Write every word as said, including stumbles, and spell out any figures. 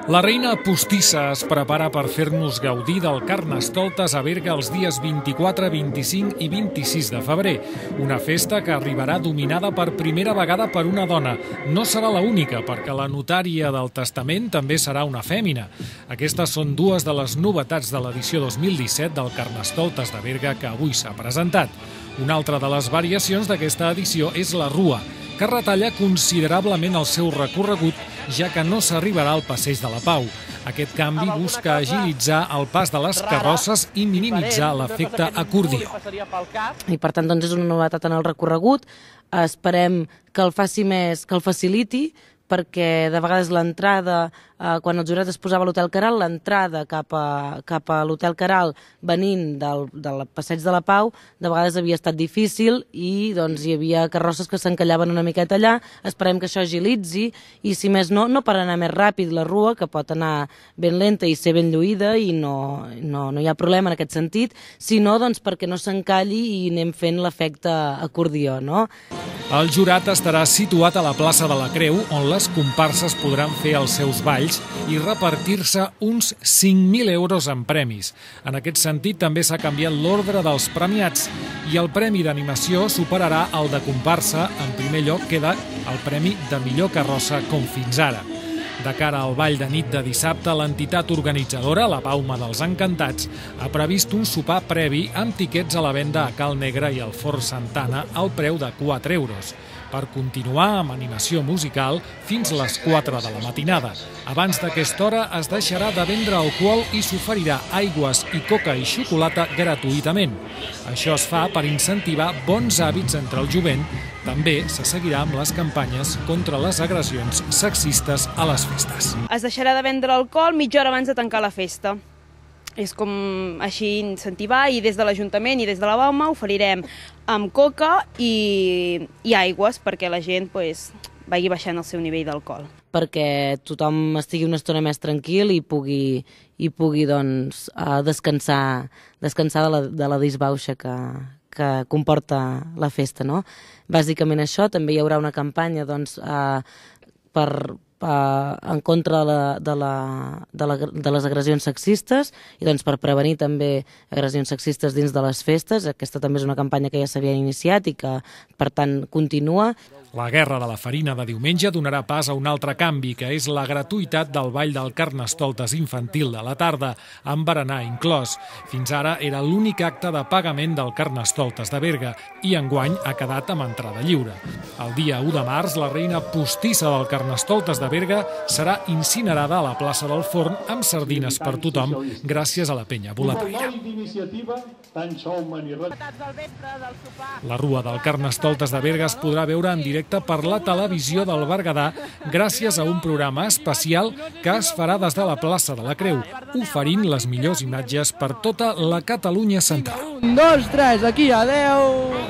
La reina postissa es prepara per fer-nos gaudir del Carnestoltes a Berga els dies vint-i-quatre, vint-i-cinc i vint-i-sis de febrer. Una festa que arribarà dominada per primera vegada per una dona. No serà l'única, perquè la notària del testament també serà una fèmina. Aquestes són dues de les novetats de l'edició dos mil disset del Carnestoltes de Berga que avui s'ha presentat. Una altra de les variacions d'aquesta edició és la rua, que retalla considerablement el seu recorregut, ja que no s'arribarà al Passeig de la Pau. Aquest canvi busca agilitzar el pas de les carrosses i minimitzar l'efecte acordió. I per tant, doncs, és una novetat en el recorregut. Esperem que el faci més, que el faciliti, perquè de vegades l'entrada, eh, quan el jurat es posava a l'Hotel Caral, l'entrada cap a, cap a l'Hotel Caral venint del, del Passeig de la Pau, de vegades havia estat difícil i doncs, hi havia carrosses que s'encallaven una miqueta allà. Esperem que això agilitzi i, si més no, no per anar més ràpid la rua, que pot anar ben lenta i ser ben lluïda i no, no, no hi ha problema en aquest sentit, sinó doncs, perquè no s'encalli i anem fent l'efecte acordió, no? El jurat estarà situat a la plaça de la Creu, on les comparses podran fer els seus balls i repartir-se uns cinc mil euros en premis. En aquest sentit, també s'ha canviat l'ordre dels premiats i el premi d'animació superarà el de comparsa. En primer lloc queda el premi de millor carrossa, com fins ara. De cara al ball de nit de dissabte, l'entitat organitzadora, la Bauma dels Encantats, ha previst un sopar previ amb tiquets a la venda a Cal Negre i al Fort Santana al preu de quatre euros, per continuar amb animació musical fins les quatre de la matinada. Abans d'aquesta hora es deixarà de vendre alcohol i s'oferirà aigües i coca i xocolata gratuïtament. Això es fa per incentivar bons hàbits entre el jovent. També se seguirà amb les campanyes contra les agressions sexistes a les festes. Es deixarà de vendre alcohol mitja hora abans de tancar la festa. És com així incentivar, i des de l'Ajuntament i des de la Bauma oferirem amb coca i, i aigües perquè la gent pues, vagi baixant el seu nivell d'alcohol. Perquè tothom estigui una estona més tranquil i pugui, i pugui doncs, descansar, descansar de la, de la disbauxa que, que comporta la festa, no? Bàsicament això. També hi haurà una campanya doncs, eh, per, Uh, en contra de, la, de, la, de, la, de les agressions sexistes i doncs, per prevenir també agressions sexistes dins de les festes. Aquesta també és una campanya que ja s'havia iniciat i que, per tant, continua. La guerra de la farina de diumenge donarà pas a un altre canvi, que és la gratuïtat del ball del Carnestoltes infantil de la tarda, amb berenar inclòs. Fins ara era l'únic acte de pagament del Carnestoltes de Berga i enguany ha quedat amb entrada lliure. El dia u de març, la reina postissa del Carnestoltes de Berga serà incinerada a la plaça del Forn amb sardines per tothom gràcies a la penya boletaire. La rua del Carnestoltes de Berga es podrà veure en directe per la televisió del Berguedà gràcies a un programa especial que es farà des de la plaça de la Creu, oferint les millors imatges per tota la Catalunya central. Un, dos, tres, aquí, adeu!